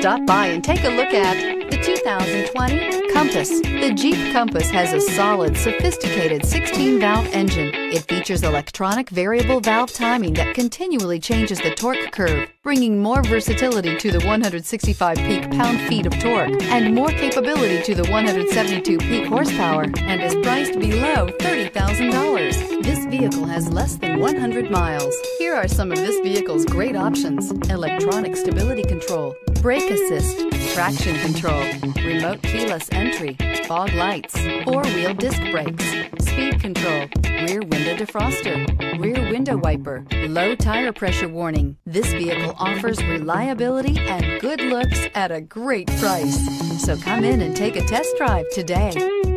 Stop by and take a look at the 2020 Compass. The Jeep Compass has a solid, sophisticated 16-valve engine. It features electronic variable valve timing that continually changes the torque curve, bringing more versatility to the 165 peak pound-feet of torque and more capability to the 172 peak horsepower, and is priced below $30,000. This vehicle has less than 100 miles. Here are some of this vehicle's great options: electronic stability control, brake assist, traction control, remote keyless entry, fog lights, four-wheel disc brakes, speed control, rear window defroster, rear window wiper, low tire pressure warning. This vehicle offers reliability and good looks at a great price. So come in and take a test drive today.